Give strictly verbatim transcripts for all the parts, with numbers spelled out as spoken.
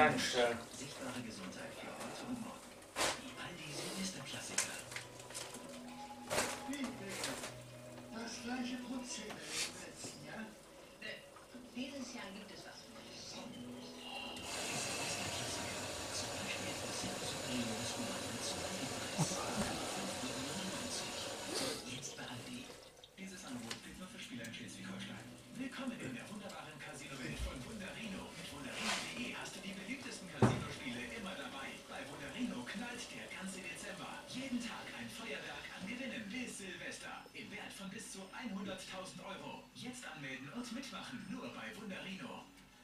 Tankstellen. Sichtbare Gesundheit für heute und morgen. Die Aldi Silvesterklassiker. Das gleiche Prozedere im letzten Jahr. Dieses Jahr gibt es was Neues. Silvesterklassiker. Zum Beispiel Prosecco Supremo Spumante zu Aldi-Preis. fünf neunundneunzig. Jetzt bei Aldi. Dieses Angebot gilt nur für Spieler in Schleswig-Holstein. Willkommen in der wunderbaren Casino-Welt von Wunderino. Mit Wunderino punkt de hast du die beliebtesten Casino-Spiele immer dabei. Bei Wunderino knallt der ganze Dezember. Jeden Tag ein Feuerwerk an Gewinnen bis Silvester. Im Wert von bis zu hunderttausend Euro. Jetzt anmelden und mitmachen. Nur bei Wunderino.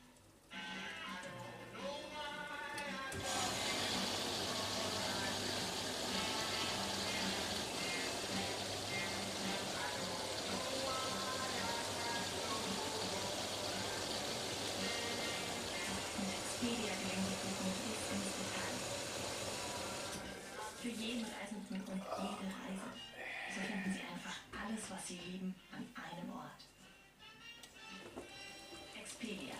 Expedia gelingt die Buchung bis ins Detail. Für jeden Reisenden und jede Reise. So finden Sie einfach alles, was Sie lieben, an einem Ort. Expedia.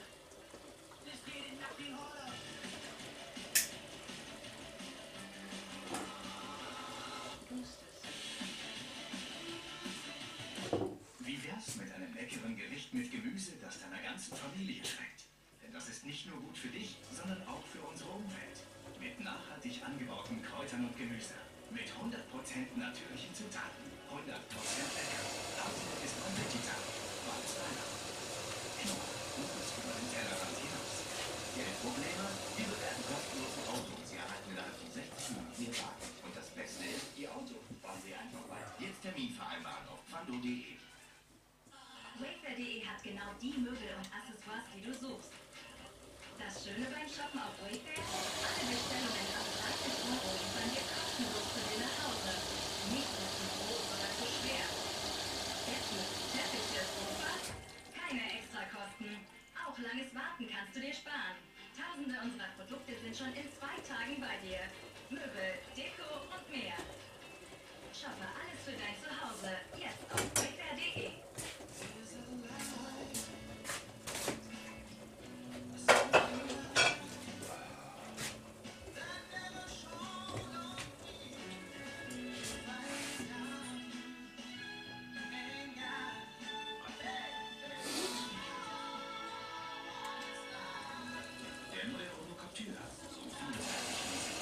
Wie wär's mit einem leckeren Gericht mit Gemüse, das deiner ganzen Familie schmeckt? Denn das ist nicht nur gut für dich, sondern auch für unsere Umwelt. Mit nachhaltig angebauten Kräutern und Gemüse. Mit hundert Prozent natürlichen Zutaten. hundert Prozent lecker. Außerdem ist man vegetarisch. Was deiner? Schau, du bist über den Tellerrand hinaus. Geldprobleme? Wir bewerten kostenlos ein Auto. Sie erhalten innerhalb von sechzig Minuten Ihr Wagen. Und das Beste ist, Ihr Auto fahren Sie einfach weiter. Jetzt Termin vereinbaren auf pfando punkt de. Wayfair punkt de hat genau die Möbel und Accessoires, die du suchst. Das Schöne beim Shoppen auf Wayfair? Alle Bestellungen ab dreißig Euro liefern wir kostenlos zu dir nach Hause. Nicht zu groß oder zu schwer. Bettwäsche, Teppiche, Sofa? Keine Extrakosten. Auch langes Warten kannst du dir sparen. Tausende unserer Produkte sind schon in zwei Tagen bei dir. Möbel, Deko und mehr. Shoppe alles für dein Zuhause. Jetzt auf Wayfair punkt de. Der neue Renault Captur. So vielseitig wie sie.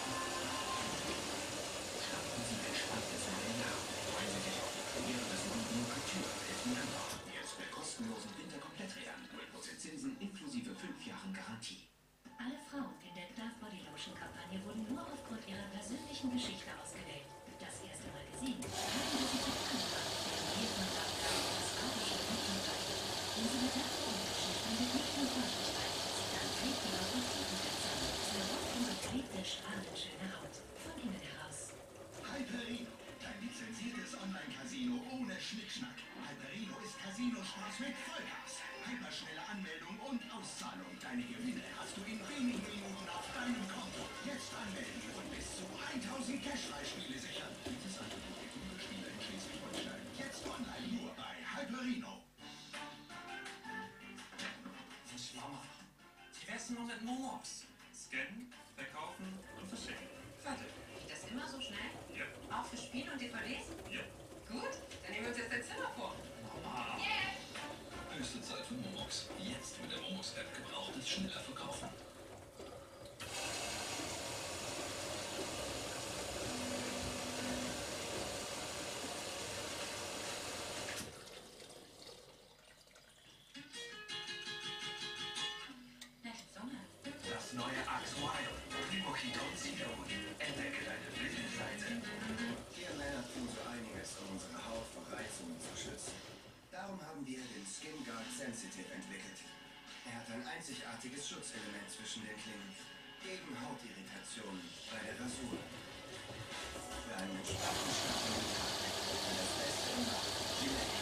Starten Sie entspanntes neue Jahr. Freuen Sie sich auf die Premiere des neuen Renault Captur am elften Januar. Jetzt mit kostenlosen Winterkompletträdern. null Prozent Zinsen inklusive fünf Jahren Garantie. Alle Frauen in der Dove Body Lotion Kampagne wurden nur aufgrund ihrer persönlichen Geschichte ausgewählt. Das erste Mal gesehen haben wir sie verkörpert. Der Leben darf das arabische Mittelreich. Unsere Dove-Geschichte wird nicht nur Freundlichkeit, sie dann treten auch auf Tiefen. Sie rund und gepflegte, strahlenschöne Haut. Von innen heraus. Hyperino, dein lizenziertes Online-Casino ohne Schnickschnack. Hyperino ist Casino-Spaß mit Vollgas. Hyperschnelle Anmeldung und Auszahlung. Deine Gewinne hast du in wenigen Minuten auf deinem Konto. Jetzt anmelden und bis zu tausend Cash-Freispiele sichern. Dieses Angebot gilt nur für Spieler in Schleswig-Holstein. Jetzt online nur bei Hyperino. Was schlau machen. Wie wär's denn noch mit Momox? Scannen, verkaufen und verschicken. Fertig. Geht das immer so schnell? Ja. Auch für Spiele und D V Ds? Ja. Gut, dann nehmen wir uns jetzt dein Zimmer vor. Mama. Yeah! Höchste Zeit für Momox. Jetzt mit der Momox-App Gebrauchtes schneller verkaufen. Echt Sonne. Das neue Axe Wild. Rimoki Don't See Don't. Entdecke deine wilde Seite. Wir Männer tun so einiges, um unsere Haut vor Reizungen zu schützen. Darum haben wir den Skin Guard Sensitive entwickelt. Er hat ein einzigartiges Schutzelement zwischen den Klingen. Gegen Hautirritationen bei der Rasur. Für einen entspannten Start in den Tag. Und das Beste immer, Gillette.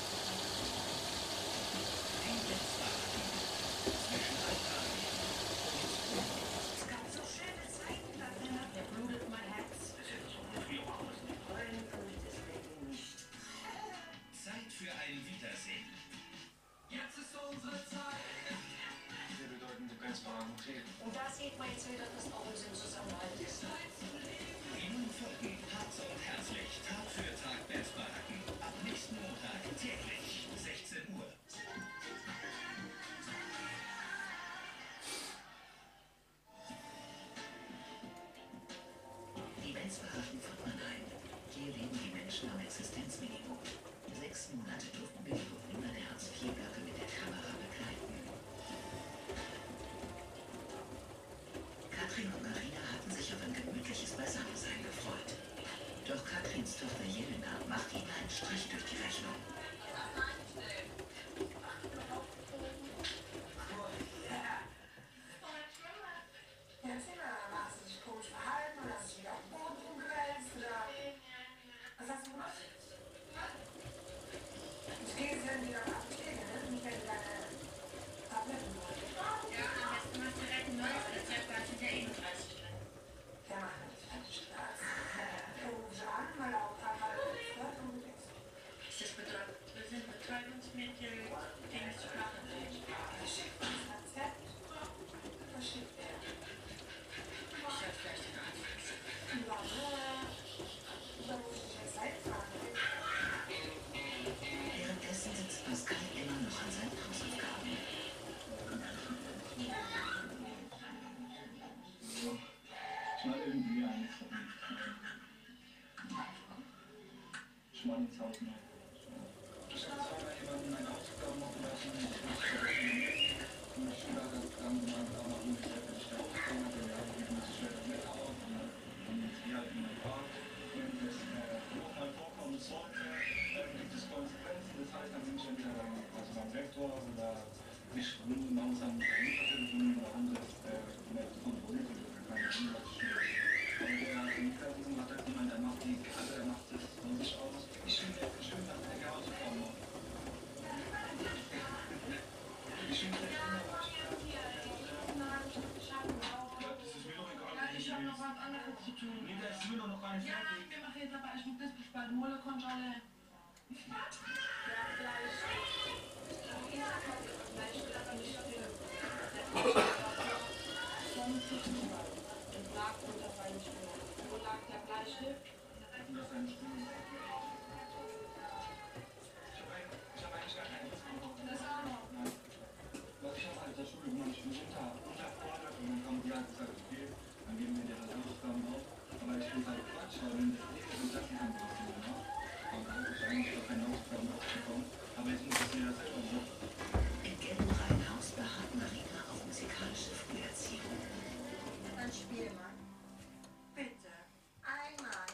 Zwischen Alltagen. Es gab so schöne Zeiten, da drin. Der blutet mein Herz. Das hätte so gut wie auch alles nicht. Wollen tue ich deswegen nicht. Zeit für ein Wiedersehen. Jetzt ist unsere Zeit. Wir bedeuten, du kannst mal treten. Und das hier Wade zählt das auch im Sinn Zusammenhalt. Die neuen Folgen Hart und herzlich, Tag für Tag Bestberaten. Ab nächsten Montag täglich, sechzehn Uhr. Die Benzberaten von Mannheim. Hier leben die Menschen am Existenzminimum. Sechs Monate durften wir die Bewohner der Hartz-vier-Blöcke mit der Kamera begleiten. Katrin und Marina hatten sich auf ein gemütliches Beisammensein gefreut. Doch Katrins Tochter Jelena macht ihnen einen Strich durch die Rechnung. Erzähl mal, hast du dich komisch verhalten oder hast du dich wieder auf den Boden umgewälzt oder was hast du gemacht? Ich gehe jetzt dann wieder auf die Apotheke, ne? Nicht wenn du deine Tabletten holst. Ja, am besten machst du direkt ein neues Rezept, da sind ja eh nur dreißig drin. Der macht mir nicht fertig Spaß. Der ruft sie an, weil er auch dreimal gehört und gut ist. Ist das Betäub- das sind Betäubungsmittel, die nicht zu machen sind. Er schickt das Rezept, das schickt er. Ich hab vielleicht den Anfang. Ja, da muss ich jetzt selbst fragen. Währenddessen sitzt Pascal immer noch an seinen Hausaufgaben. Ich mal irgendwie eines verdient. Ich mal ins Haus noch. Ich habe zweimal jemanden meine Hausaufgaben machen lassen. Ich habe und die Schüler hat dann gemeint, da mal ungefähr, wenn ich da aufgekommen habe, ja, ich muss ich schwer mit auf. Und dann haben wir hier halt in der Park. Wenn das nochmal vorkommen sollte, dann gibt es Konsequenzen. Das heißt, dann bin ich entweder beim, also beim Rektor oder ich langsam mit der Telefon oder anderes mehr kontrolliert oder keine Ahnung, was ich will. Aber der Mieterwohnung hat halt jemand, der macht die, also er macht das von sich aus. Ich finde es schön, dass der Hausaufgaben macht. Ich finde es schön, aber ich ja, das ist mir doch egal, Ja, wie ich habe noch was anderes zu tun. Nee, das ist mir doch noch gar nicht Ja, fertig. wir machen jetzt aber ich muss das besparen. Molle Kontrolle. Wo lag der Bleistift? Und das ist eine Stunde. Ich habe ein- ich habe eigentlich gar keine Lust bekommen. Das auch noch. Nein. Was ich habe halt der Schule gemacht, ich bin unter, unterfordert und dann haben die halt gesagt, okay, dann geben wir dir das Hausaufgaben auf. Aber ich finde halt Quatsch, weil wenn das eh so Sachen sind, was du machst, dann habe ich eigentlich gar keine Hausaufgaben aufbekommen. Aber jetzt muss ich mir das selber machen. Im gelben Reihenhaus beharrt Marina auf musikalische Früherziehung. Dann spiel mal. Bitte. Einmal.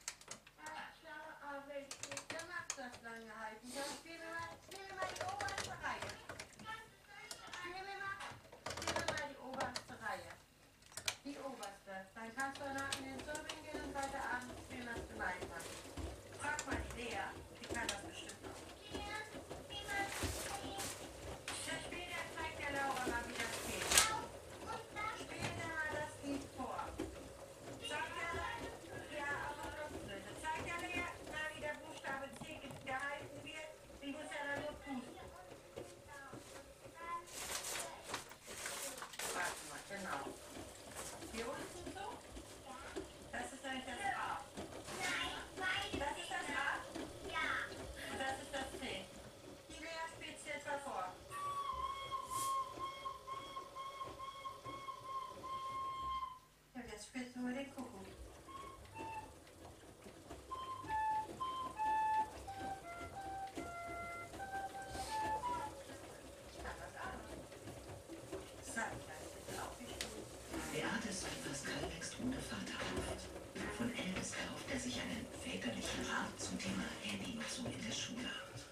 Du machst das lange halten. Dann spiel mir mal, spiel mir mal die oberste Reihe. Spiel mir mal, spiel mir mal die oberste Reihe. Die oberste. Dann kannst du danach in den Serving gehen und heute Abend spielen, was du leicht machst. Frag mal die Lea, die kann das bestimmt auch. Das Spiel, der zeigt der Laura mal, wie das geht. Spiel dir mal das Lied vor. Sag der, ja, aber Luftblöde. Zeig der Lea mal, wie der Buchstabe C gehalten wird. Die muss ja dann nur pusten. Warte mal, genau. Hier unten so? Das ist eigentlich das A. Das ist das A? Und das ist das C. Die Lea spielt es jetzt mal vor. Ja, jetzt spielst du mal den Kuckuck. Ja, das auch. Sag ich das jetzt auch nicht gut. Beates Sohn Pascal wächst ohne Vater auf. Von Elvis erhofft er sich einen väterlichen Rat zum Thema Handynutzung in der Schule.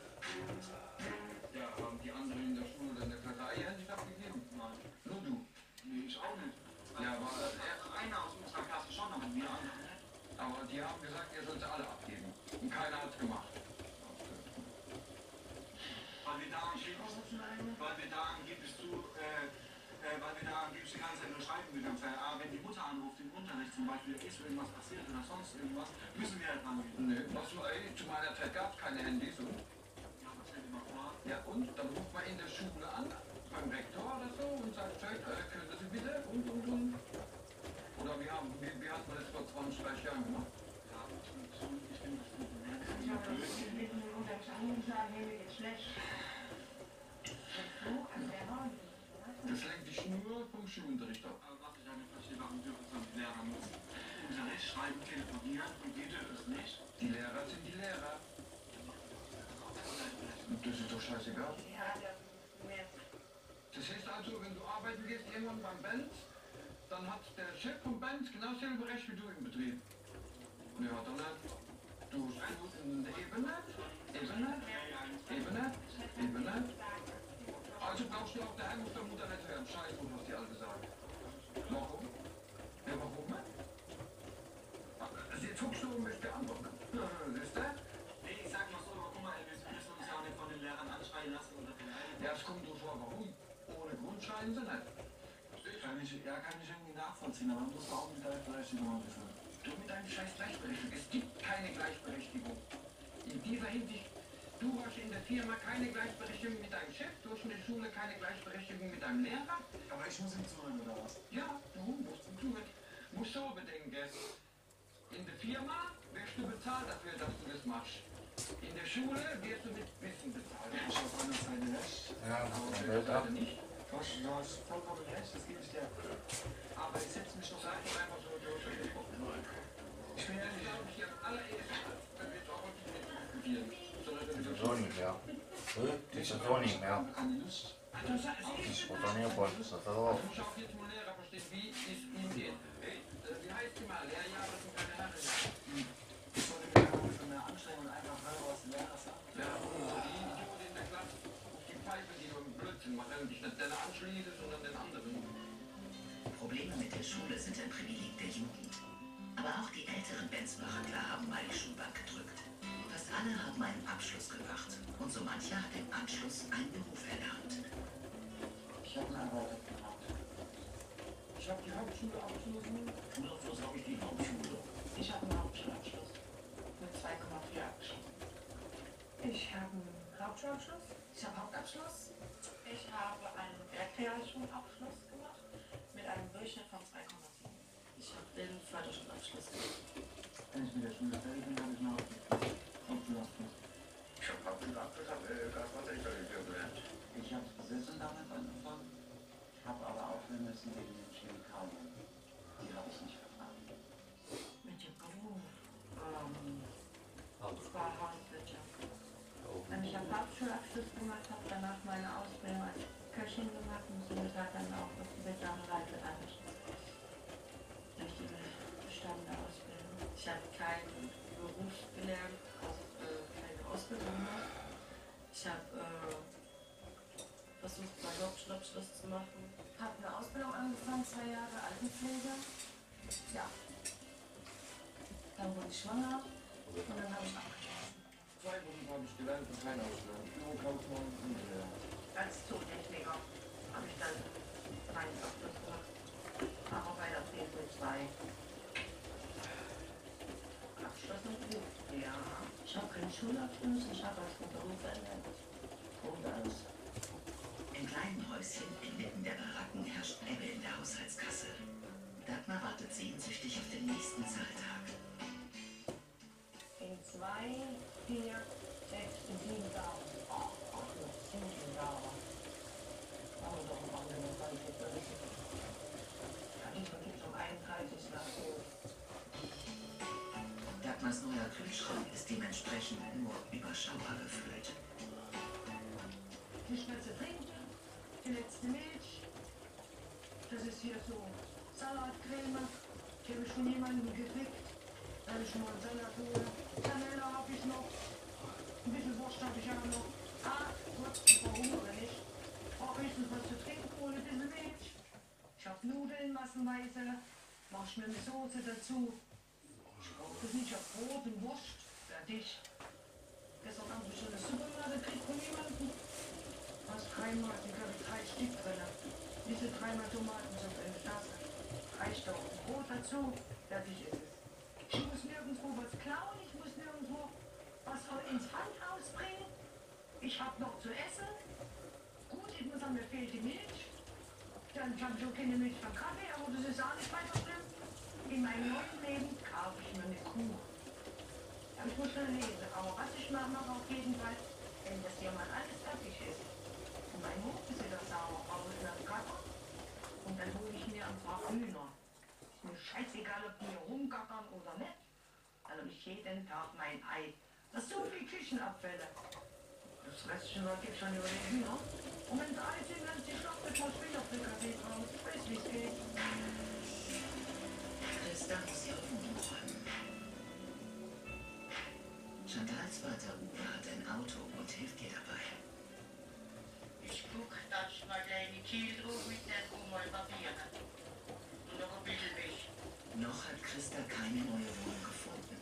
Ja, haben die anderen in der Schule oder in der Kartei ja nicht abgegeben? Nein. Nur du? Nee, ich auch nicht. Ja, aber äh, einer aus unserer Klasse schon, aber wir anderen nicht. Aber die haben gesagt, ihr sollt alle abgeben. Und keiner hat's gemacht. Weil wir da angeblich, weil wir da angeblich zu, äh, äh, weil wir da angeblich die ganze Zeit nur schreiben gegangen sind. Aber wenn die Mutter anruft im Unterricht zum Beispiel, ist irgendwas passiert oder sonst irgendwas, müssen wir halt rangehen. Nee, was, ey, zu meiner Zeit gab es keine Handys. Und, Ja, aber stell dir mal vor. ja, und dann ruft man in der Schule an, beim Rektor oder so, und sagt, äh, können Sie bitte und und und. Oder wie, haben, wie, wie hat man das vor zwanzig, dreißig Jahren gemacht? Ich habe das mitten im Unterricht angesagt, hey, mir geht's schlecht. So, also der war nicht. Das lenkt dich nur vom Schulunterricht ab. Aber was ich ja nicht verstehe, warum dürfen es die Lehrer muss? Unterricht, schreiben, telefonieren und wir dürfen es nicht. Die Lehrer sind die Lehrer. Und das ist doch scheißegal. Ja, der mehr. Das heißt also, wenn du arbeiten gehst, irgendwann beim Benz, dann hat der Chef vom Benz genau dasselbe Recht wie du im Betrieb. Ja, dann hat du in der Ebene, Ebene, Ebene, Ebene. Also brauchst du auch daheim auf der Mutter nicht hören. Scheiß drauf, was die Alte sagt. Warum? Ja, warum? Also jetzt guckst du und möchtest beantworten. Siehst du? Nee, ich sag mal so, aber guck mal, wir müssen uns ja auch nicht von den Lehrern anschreien lassen oder von allen. Ja, es kommt so vor, warum? Ohne Grund schreien sie nicht. Kann ich, ja, kann ich irgendwie nachvollziehen, aber man muss auch mit Gleichberechtigung ein bisschen. Du mit deinem scheiß Gleichberechtigung. Es gibt keine Gleichberechtigung. In dieser Hinsicht, du hast in der Firma keine Gleichberechtigung mit deinem Chef, du hast in der Schule keine Gleichberechtigung mit deinem Lehrer. Aber ich muss ihm zuhören, oder was? Ja, du musst du musst so bedenken. In der Firma wirst du bezahlt dafür, dass du das machst. In der Schule wirst du mit Wissen bezahlt. Ich habe auf einer Seite recht. Ja, Aber das auf Welt der ab. Seite nicht. Du hast, du hast vollkommen recht, das gebe ich dir. Aber ich setze mich doch Sag ein. doch einfach so, du hast gesprochen. Ich bin ja nicht, glaube ich, am allerersten, wenn wir jetzt auch heute nicht diskutieren, sondern wenn wir So nicht mehr. Die ist so nicht mehr. Keine Lust. Ich wurde dann hier voll. Das ist drauf. Ich muss auch jetzt mal Lehrer verstehen, wie es ihm geht. Hey, äh, wie heißt die mal? Lehrjahre sind keine Herren. Ich wollte mich einfach ein bisschen mehr anstrengen und einfach hören, was die Lehrer sagen. Ja, und die Idioten in der Klasse, die Pfeife, die nur einen Blödsinn machen, dich nicht den anschließen, sondern den anderen. Probleme mit der Schule sind ein Privileg der Jugend. Aber auch die älteren Benzbehandler haben mal die Schulbank gedrückt. Fast alle haben einen Abschluss gemacht. Und so mancher hat im Anschluss einen Beruf erlernt. Ich habe einen Anwalt gemacht. Ich habe die Hauptschule abgeschlossen. Schulabschluss habe ich die Hauptschule. Ich habe einen Hauptschulabschluss mit zwei Komma vier abgeschlossen. Ich habe einen Hauptschulabschluss. Ich habe Hauptabschluss. Ich habe einen Werkrealschulabschluss gemacht mit einem Durchschnitt von zwei Komma sieben. Ich habe den Förderschulabschluss gemacht. Wenn ich mit der Schule fertig bin, habe ich noch Hauptschulabschluss. Ich habe Hauptschulabschluss, habe äh, Gaswasserregelung gelernt. Ich habe Wissen damit angefangen, habe aber aufhören müssen wegen den Chemikalien. Die habe ich nicht vertragen. Mit dem Beruf. Ähm, das war Hauswirtschaft. Und ich habe Hauptschulabschluss gemacht, habe danach meine Ausbildung als Köchin gemacht und somit hat dann auch das Veganerei eingeschlossen. Richtige bestandene Ausbildung. Ich habe keinen Beruf gelernt, also, äh, keine Ausbildung gemacht. Ich habe äh, versucht, meinen Hauptschulabschluss zu machen. Habe eine Ausbildung angefangen, zwei Jahre Altenpflege. Ja. Dann wurde ich schwanger und dann habe ich abgeschlossen. Zwei Wochen habe ich gelernt und keine Ausbildung. Führungskaufmann und Lehrer. Als Zootechniker habe ich dann meinen Abschluss gemacht. Aber bei der P W zwei. Abschluss und Beruf. Ja. Ich habe keinen Schulabschluss, ich habe als Beruf erlernt. Und alles. Im kleinen Häuschen inmitten der Baracken herrscht Ebbe in der Haushaltskasse. Dagmar wartet sehnsüchtig auf den nächsten Zahltag. In zwei, vier, sechs und sieben Tagen. Ach, ach, noch sieben Tage. Haben wir doch am anderen Fall jetzt berichtet. Ja, diesmal gibt es um einunddreißigsten April. Dagmars neuer Kühlschrank ist dementsprechend nur überschaubar gefüllt. Die Spitze trinken, die letzte Milch. Das ist hier so Salatcreme. Die habe ich von jemandem gekriegt. Da habe ich schon mal Salat holen. Kanäle habe ich noch. Ein bisschen Wurst habe ich auch noch. Ah, gut, warum oder nicht? Auch höchstens was zu trinken holen, ein bisschen Milch. Ich habe Nudeln massenweise. Mach schnell eine Soße dazu. Ich brauche das nicht auf Brot und Wurst. Fertig. Gestern Abend habe ich schon eine Suppe mal gekriegt von jemandem. Fast dreimal, ich glaube drei Stück drin. Diese dreimal Tomatensuppe in der Tasse. Reicht doch. Brot dazu, fertig ist es. Ich muss nirgendwo was klauen, ich muss nirgendwo was ins Pfandhaus bringen. Ich habe noch zu essen. Gut, ich muss sagen, mir fehlt die Milch. Dann habe ich auch keine Milch vom Kaffee, aber das ist auch nicht weiter schlimm. in meinem neuen Leben kaufe ich mir eine Kuh. Ja, ich muss schon lesen, aber was ich mache, mache auf jeden Fall, wenn das hier mal alles fertig ist. Und mein Hof ist wieder sauber, brauche ich eine Gatter und dann hole ich mir ein paar Hühner. Ist mir scheißegal, ob die hier rumgackern oder nicht. Also ich jeden Tag mein Ei. Das ist so viel Küchenabfälle. Das Restchen war jetzt schon über die Hühner. Und wenn sie alt sind, dann sie schlachtet, muss wieder auf den Kaffee drauf. Ich weiß, wie es geht. Christa muss ihre Wohnung räumen. Chantals Vater Uwe hat ein Auto und hilft ihr dabei. Ich guck, dass ich mal deine Kiel drauf mit der Kuh mal probieren. Und noch ein bisschen weg. Noch hat Christa keine neue Wohnung gefunden.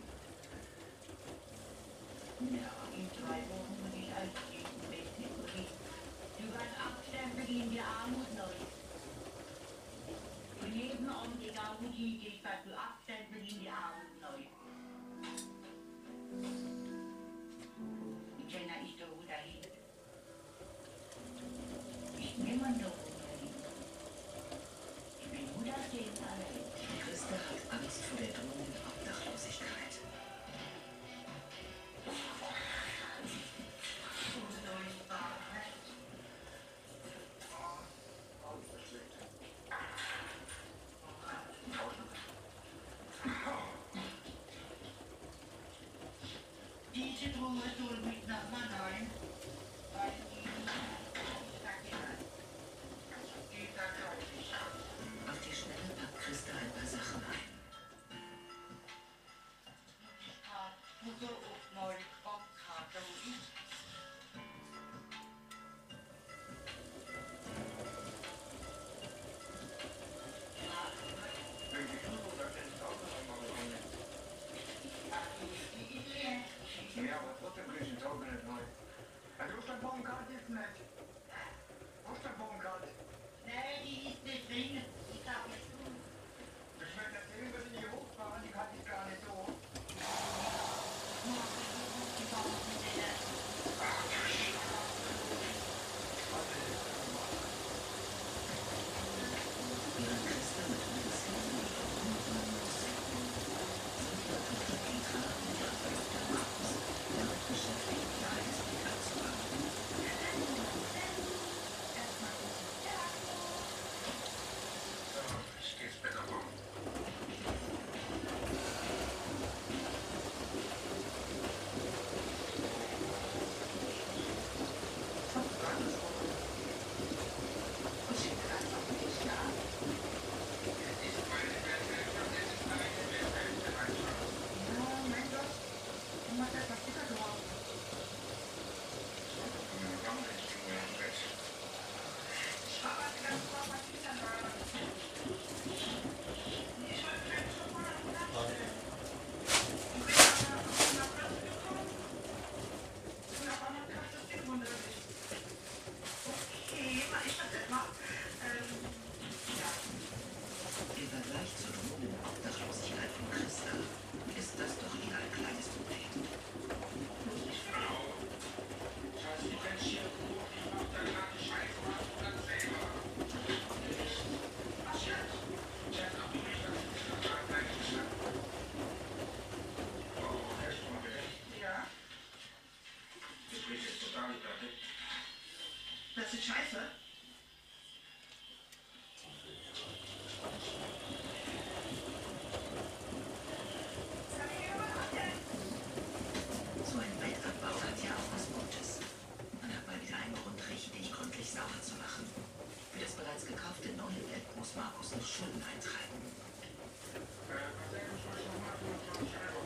Ja, in zwei Wochen muss ich ausziehen. Du kannst abstempeln in die Armut neu. Von jedem Abend, egal wo du hingehst, kannst du abstempeln in die Armut neu. Ich kenne ich da wo dahin. Ich nehme an da wo dahin. Ich bin hundertzehn allein. Christa hat Angst vor der drohenden Obdachlosigkeit. Diese Truhe soll mit nach Mannheim, weil die geht da deutlich. Auf die Schnelle packt Christa ein paar Sachen ein. Mutter auf neue Bankkarte und Ja, aber trotzdem krieg ich den Tauben nicht neu. Also Osterbaumkarte ist nicht. Osterbaumkarte. nee, die ist nicht drin. Die darf ich tun. Ich werde erzählen, wir sind hier hochfahren, die Karte ist gar nicht so. Während Christa mit Uwes Hilfe die Wohnung räumen muss, sind ihre Tochter Petra und ihre Tochter Markus damit beschäftigt, ihr altes Pickup zu bauen. So, ich geh ins Bett abbauen. Im Vergleich zur drohenden Obdachlosigkeit von Christa ist das doch eher ein kleines Problem. Schatz, die Mensch hier, ich mach da gerade Scheiße, mach du das selber. Ach, Schatz. Schatz, auch du nicht, dass ich das gerade gleich geschnappt. Oh, hörst du mal bitte? Ja, Das riecht jetzt total fertig. das ist scheiße. So ein Bettabbau hat ja auch was Gutes. Man hat mal wieder einen Grund, richtig gründlich sauber zu machen. Für das bereits gekaufte neue Bett muss Markus noch Schulden eintreiben. Äh, was denkst du, ich noch hundertfünfundzwanzig Euro?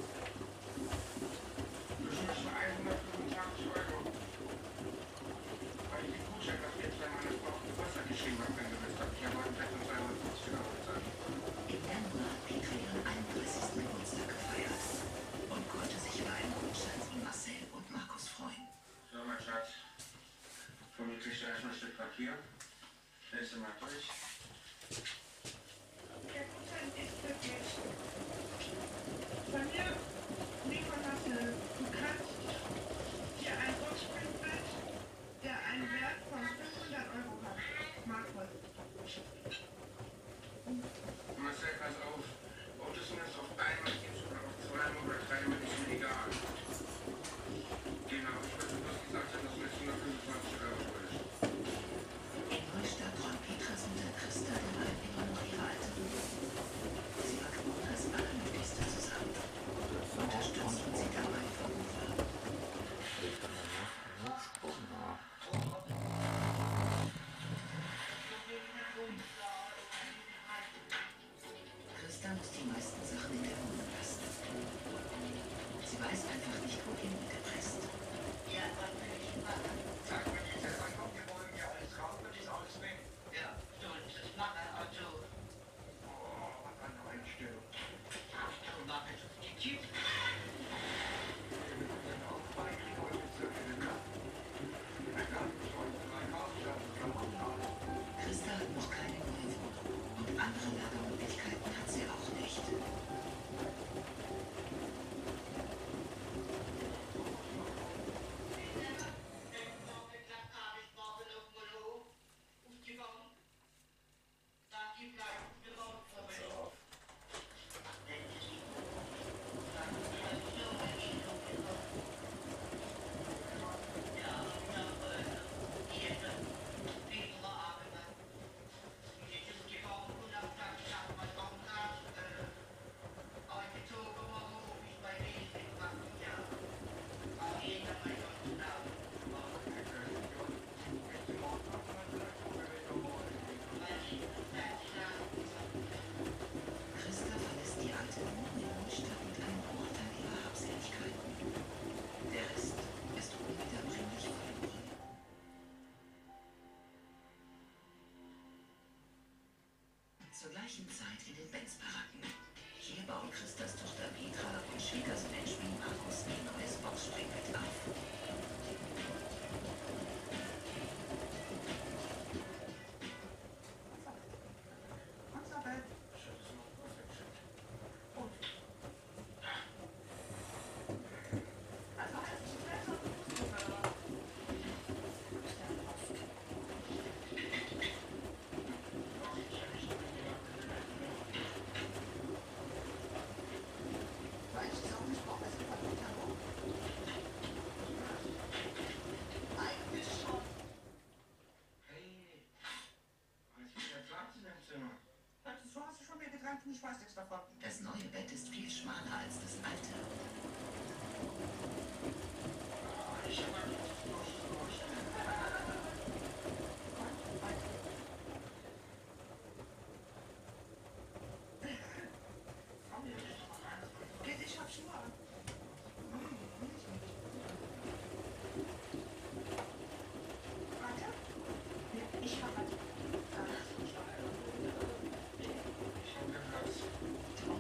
Du schulst mir hundertfünfundzwanzig Euro. Weil ich den Gutschein, was jetzt bei meiner Frau auf die Wasser geschrieben habe, wenn du willst, hab ich ja heute Bett und zweihundertfünfzig Euro bezahlt. Im Januar hat Petra ihren einunddreißigsten Geburtstag gefeiert und konnte sich über einen Gutschein von Marcel und Markus freuen. So, mein Schatz. Von mir kriegst du erstmal ein Stück Papier. Lese mal durch. Der Gutschein ist wirklich bei mir, lieber Marcel, du kannst dir ein Boxspringbett, der einen Wert von fünfhundert Euro hat. Markus. Marcel, pass auf. Ob du hingepresst. Ja, was will ich machen? Sag mir nicht, wann kommt ihr wollen ja alles raus, wird ist alles weg. Ja, sollen Sie es machen, also. Oh, was eine Einstellung. Ach, du mach es auf die Tür. Christa hat noch keine neue Wohnung und andere Lagermöglichkeiten hat sie auch nicht. Christa verlässt die alte Wohnung in Neustadt mit einem Großteil ihrer Habseligkeiten. Der Rest ist unwiederbringlich verloren. Zur gleichen Zeit in den Benz-Baracken. Hier bauen Christas Tochter Petra und Schwiegersohn Benjamin Markus ein neues Boxspringbett auf. Das neue Bett ist viel schmaler als das alte. Ich hab schon mal. Warte. Ich hab was.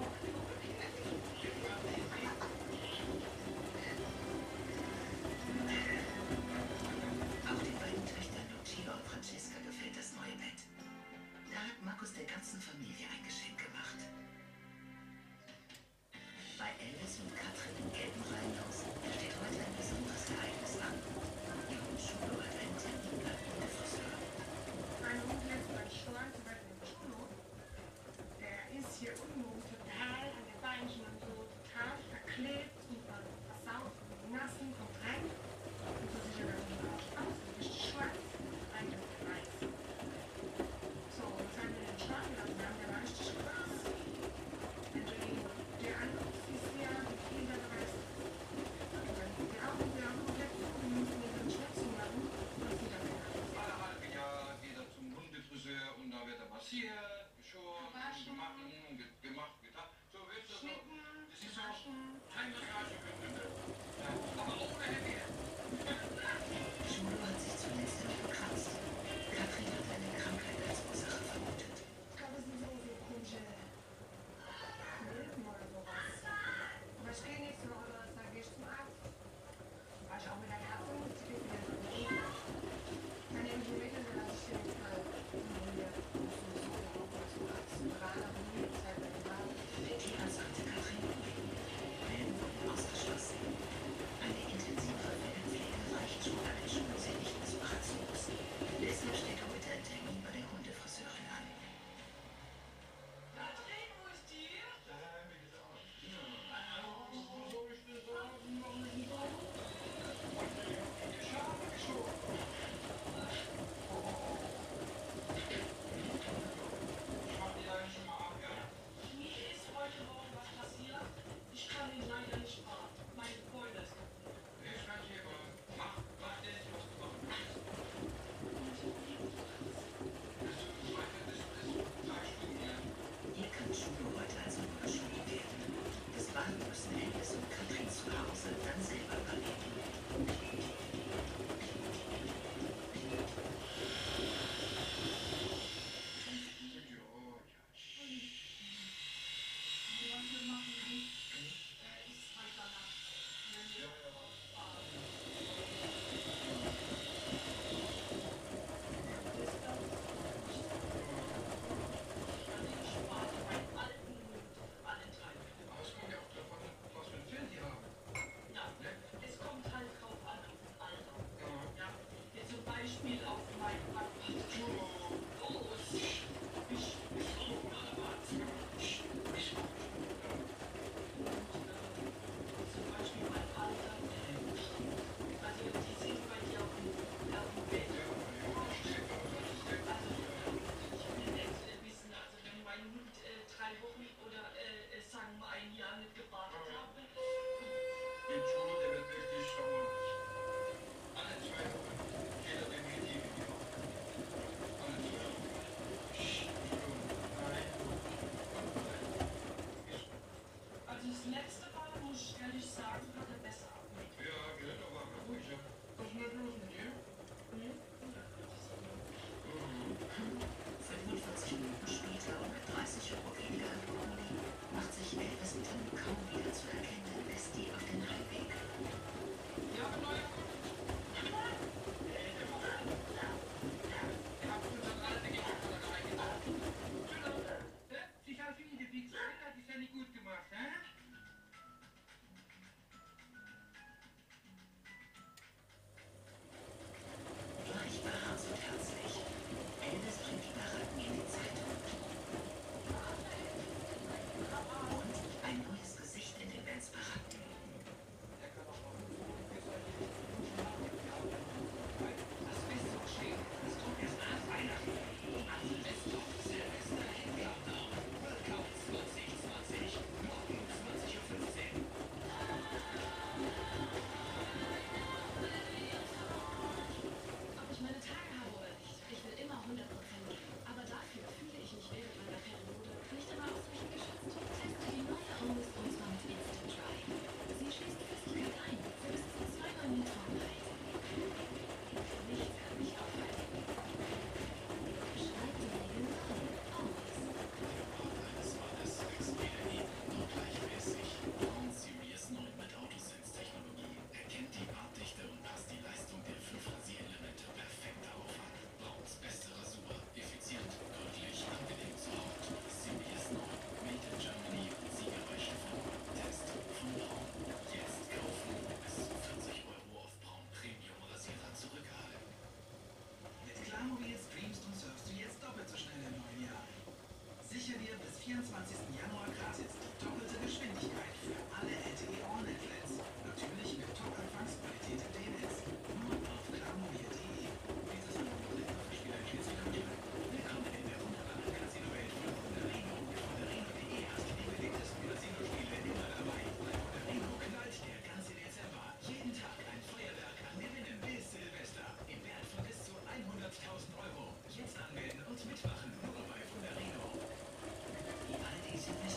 fünfundzwanzigsten Januar gratis die doppelte Geschwindigkeit für alle L T E All-Net-Leds. Natürlich mit Top-Empfangsqualität im D N S. Nur auf klarmobil punkt de. Dieses Angebot ist für Spieler in Schleswig-Holstein. Willkommen in der wunderbaren Casino-Welt von Fundarino. Mit Fundarino punkt de hast du die beliebtesten Casino-Spiele immer dabei. Bei Fundarino knallt der ganze Dezember. Jeden Tag ein Feuerwerk an Gewinnen bis Silvester. Im Wert von bis zu hunderttausend Euro. Jetzt anmelden und mitmachen. Nur bei Fundarino. Die Aldi Silvester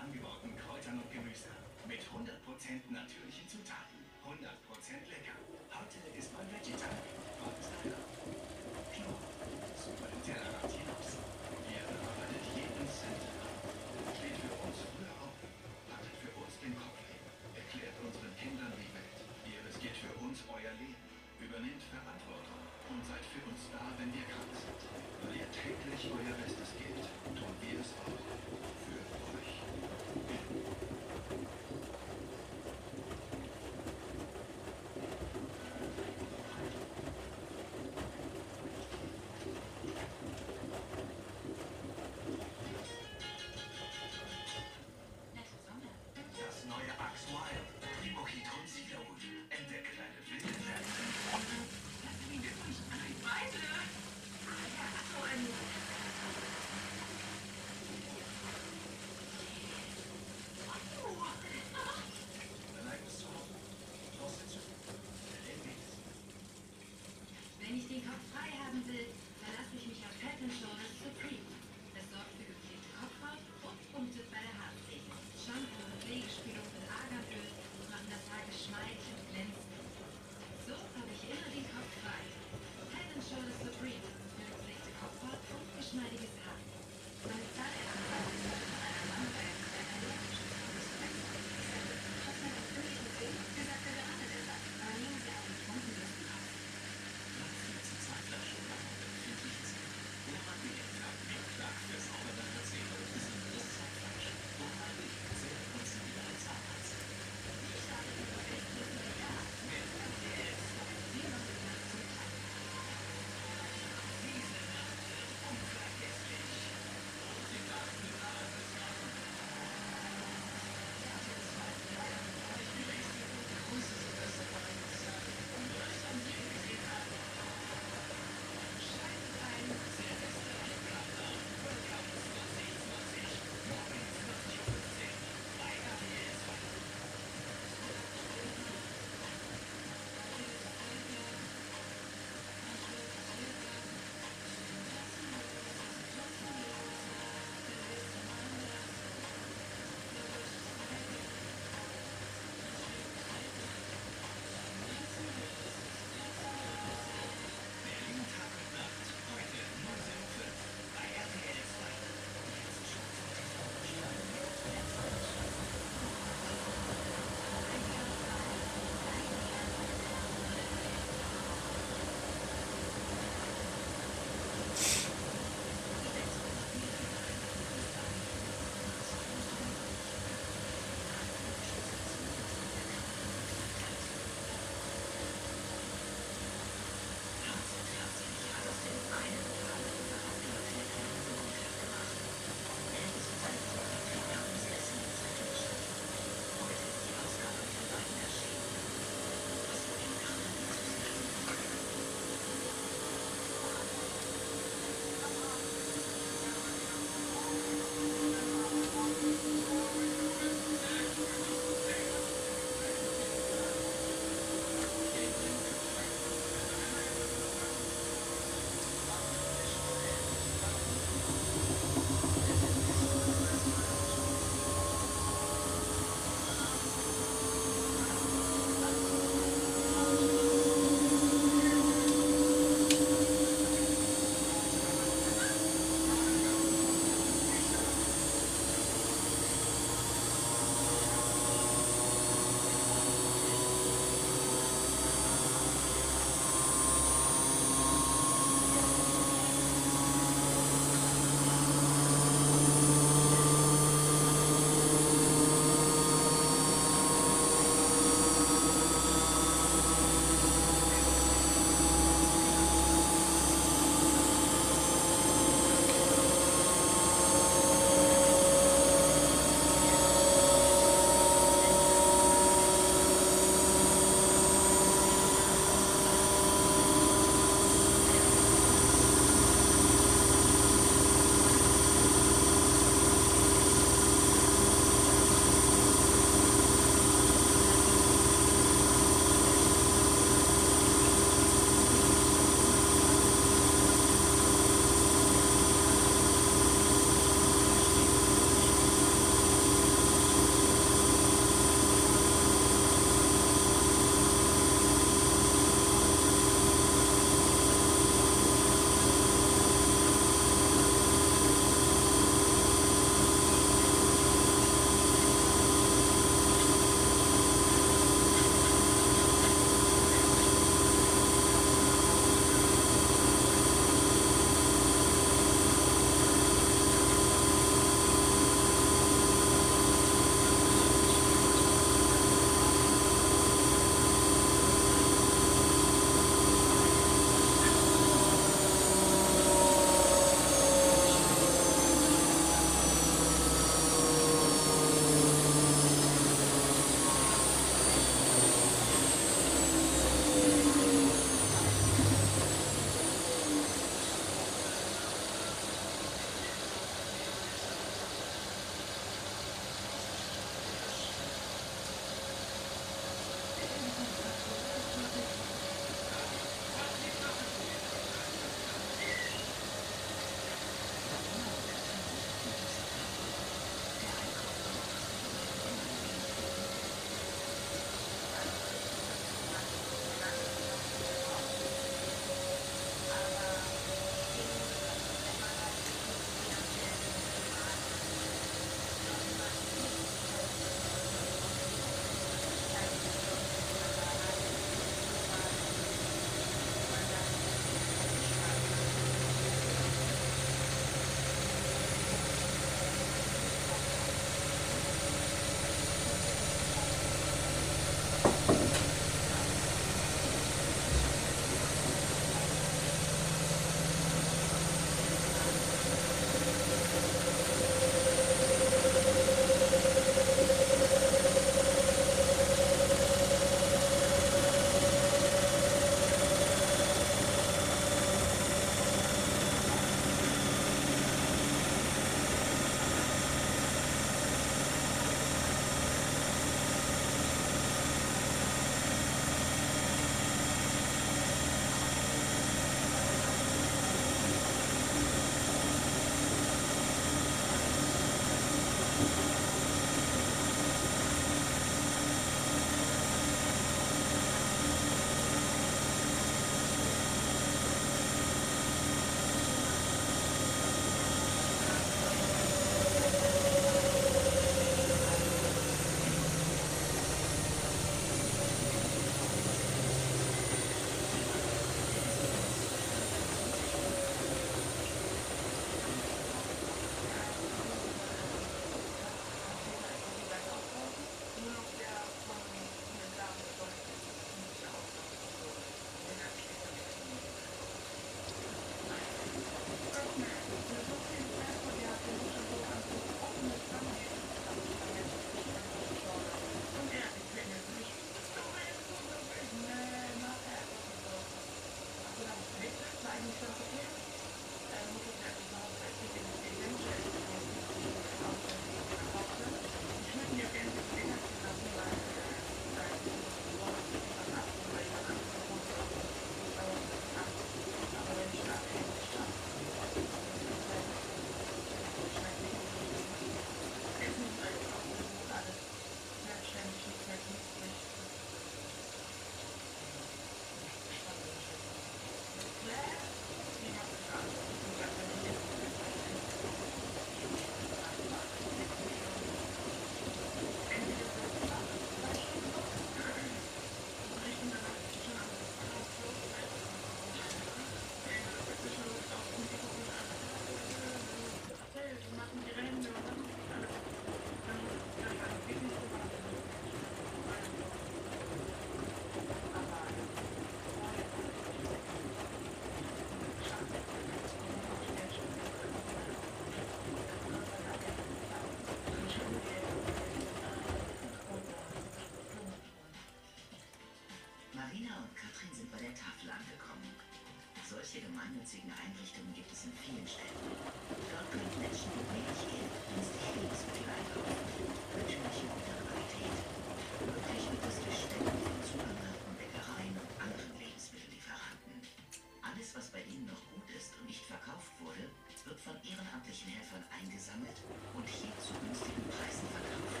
Solche gemeinnützigen Einrichtungen gibt es in vielen Städten. Dort können Menschen mit wenig Geld günstig Lebensmittel einkaufen. Natürliche gute Qualität. Möglich wird es durch Spenden von Supermärkten, Bäckereien und anderen Lebensmittellieferanten. Alles, was bei ihnen noch gut ist und nicht verkauft wurde, wird von ehrenamtlichen Helfern eingesammelt und hier zu günstigen Preisen verkauft.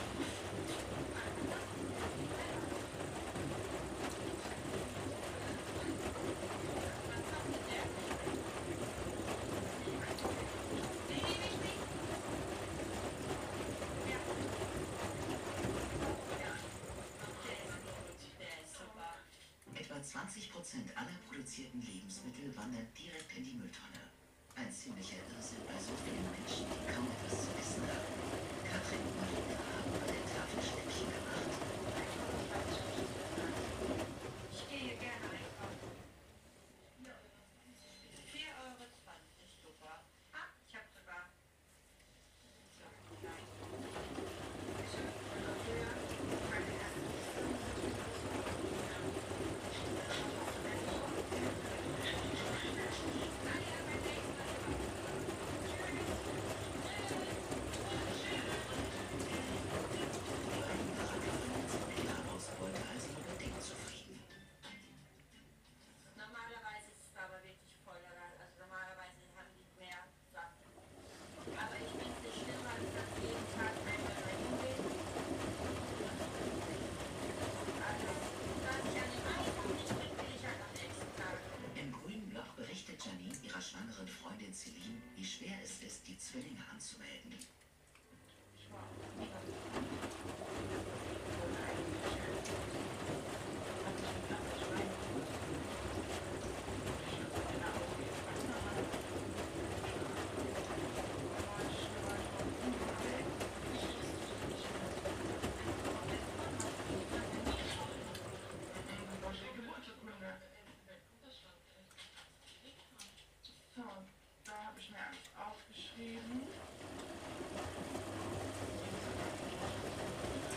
zwanzig Prozent aller produzierten Lebensmittel wandern direkt in die Mülltonne. Ein ziemlicher Irrsinn bei so vielen Menschen, die kaum etwas zu essen haben. Katrin und Marina haben bei der Tafel Schnäppchen gemacht. Ich gehe gerne einkaufen. vier Euro zwanzig, super. Ah, ich habe sogar... wie schwer es ist, die Zwillinge anzumelden. So, da habe ich mir alles aufgeschrieben.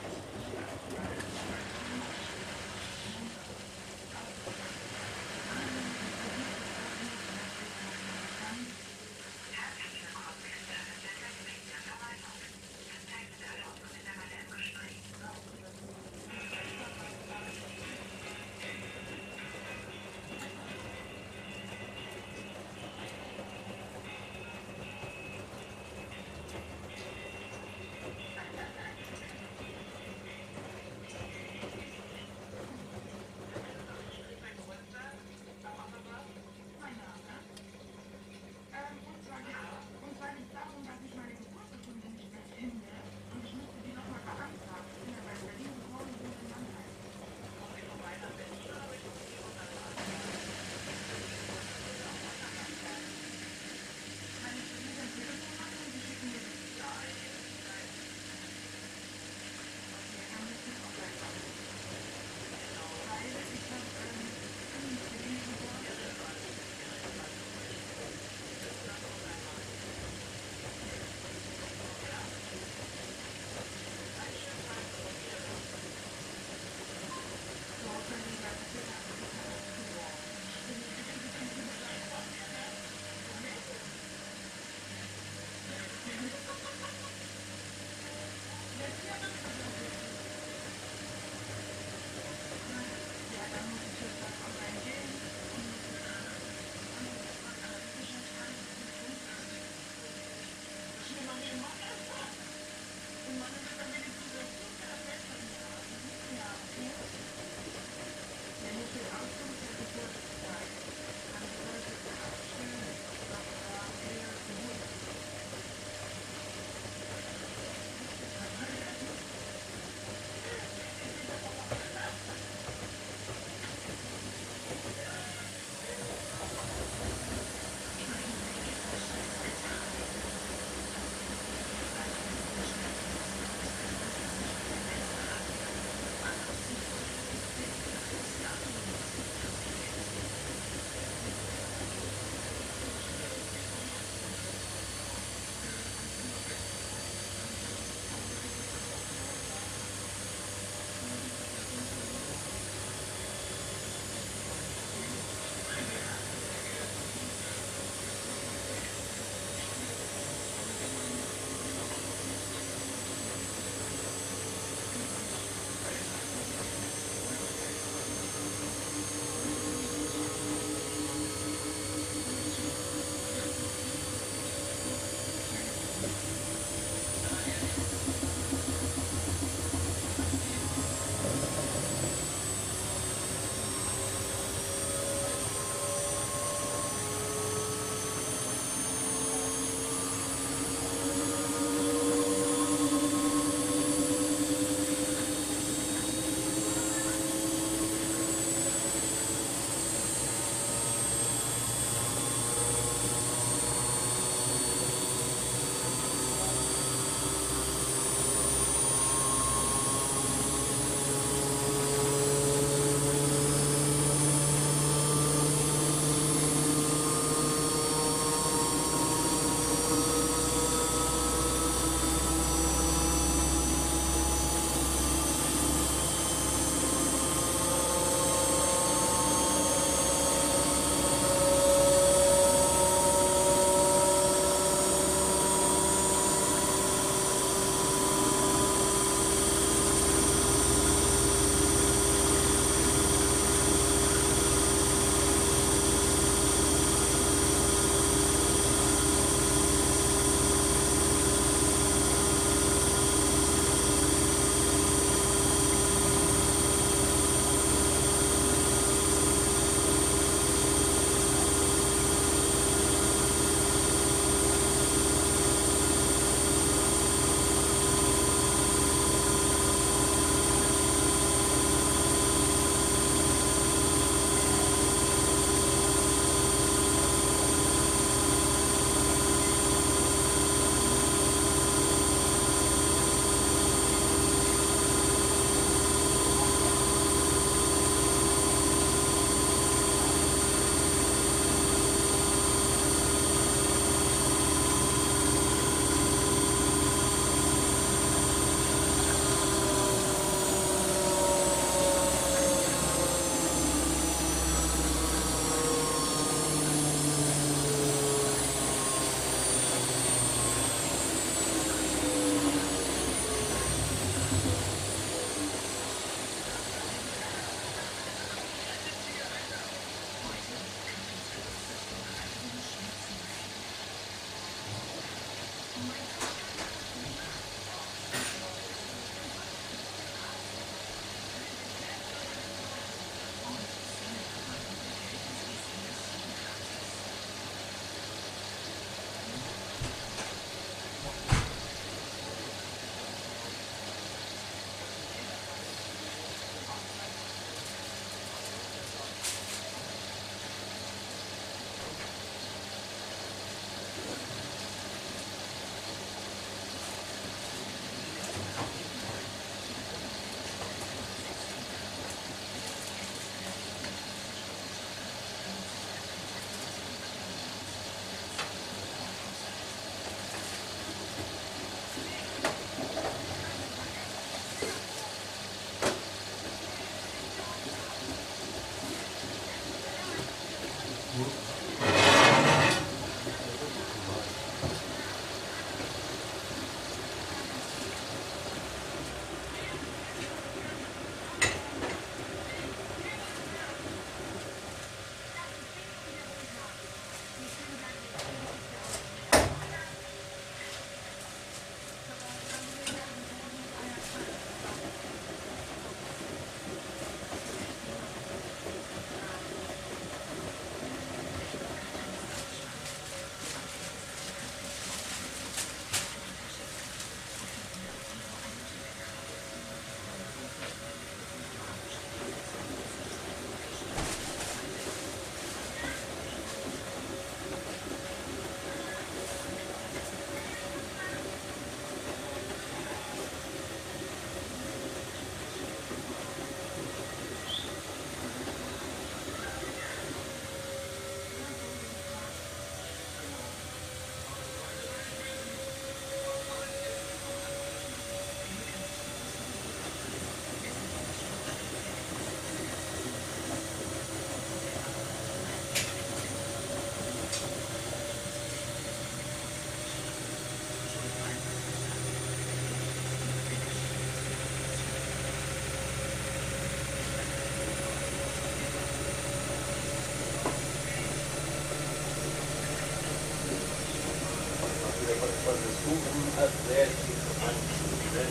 versuchen, als wäre ich anzunehmen.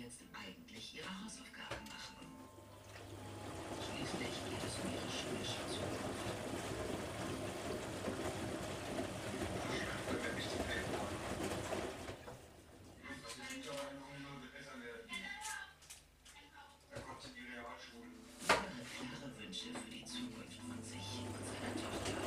jetzt eigentlich ihre Hausaufgaben machen. Schließlich geht es um ihre schulische Zukunft. Klare Wünsche für die Zukunft von sich und seiner Tochter.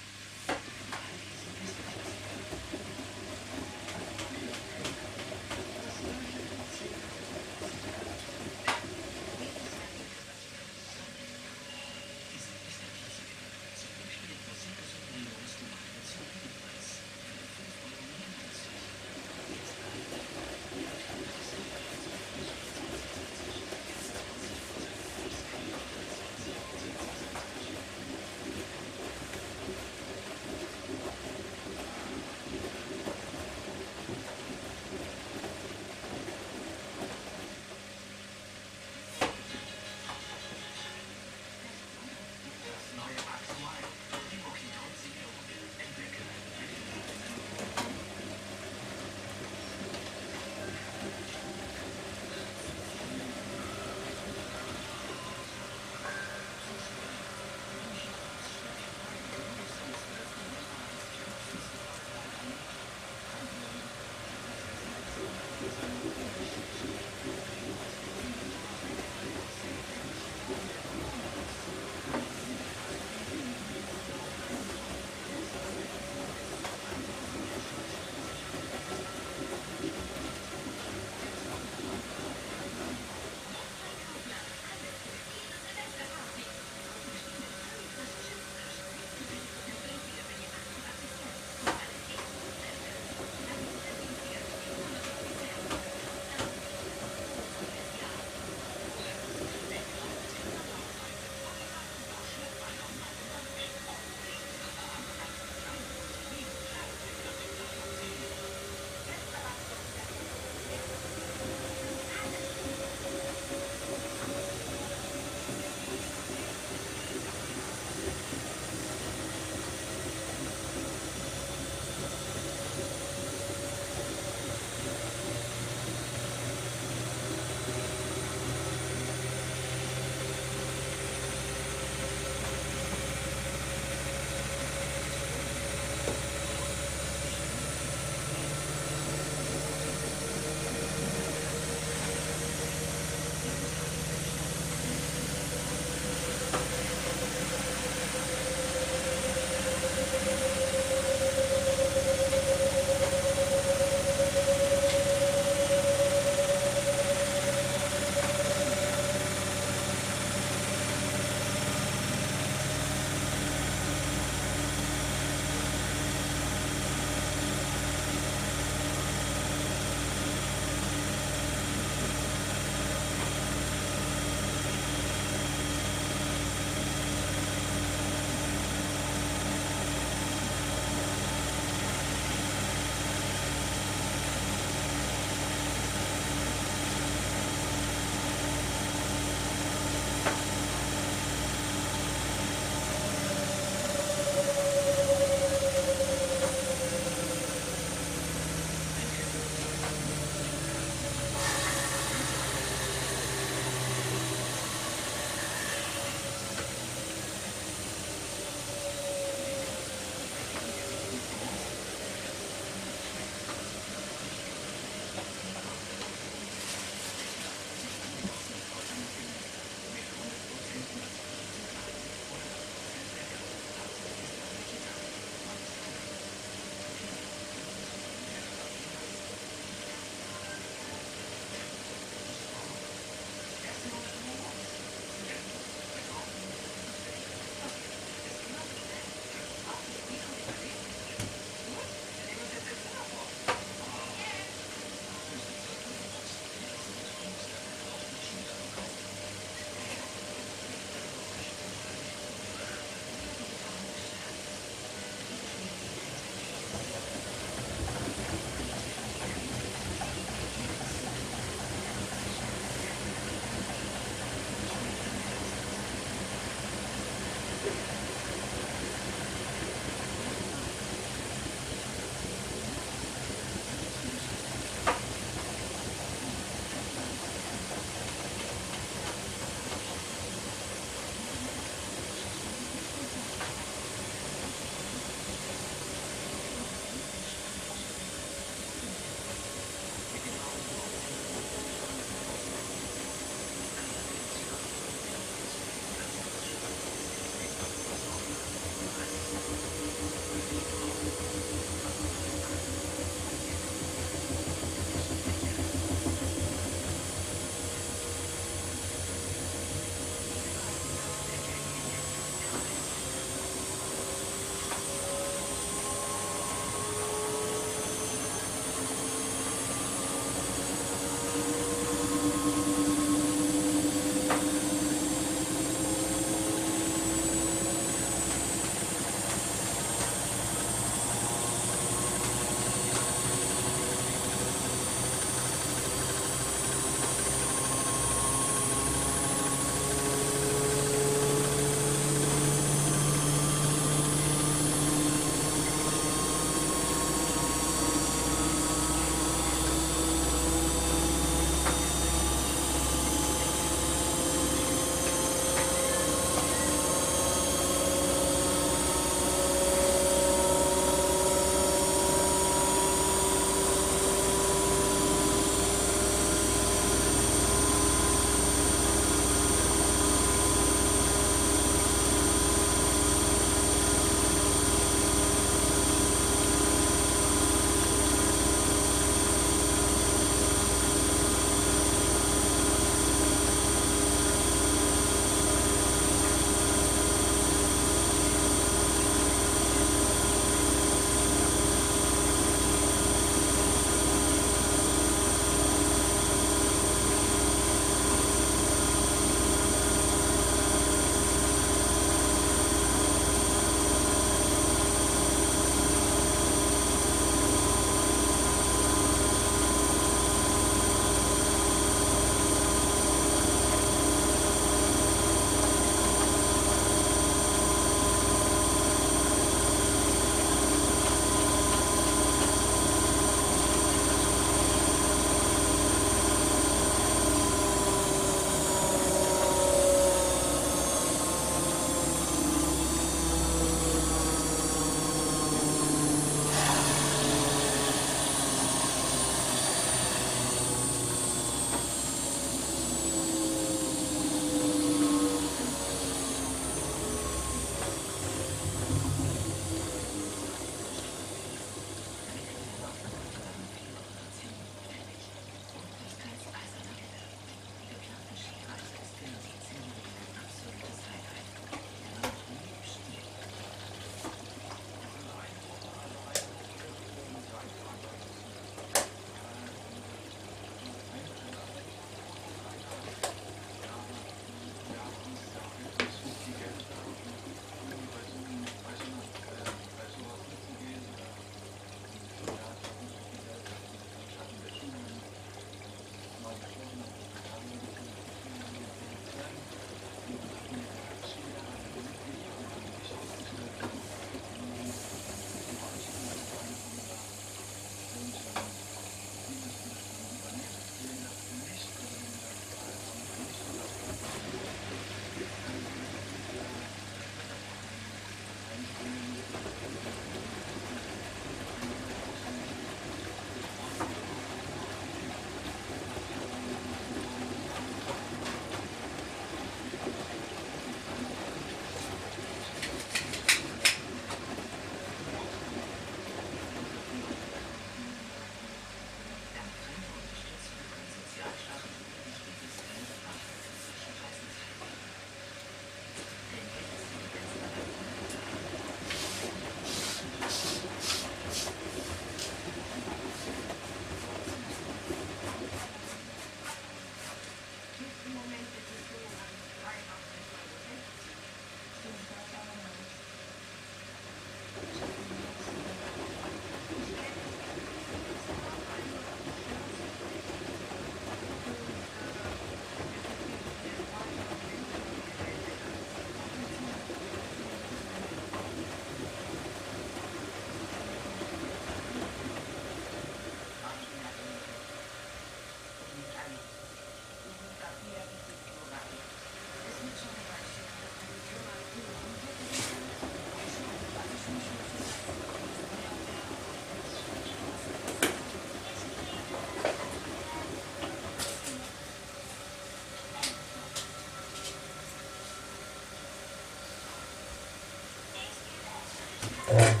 Ja.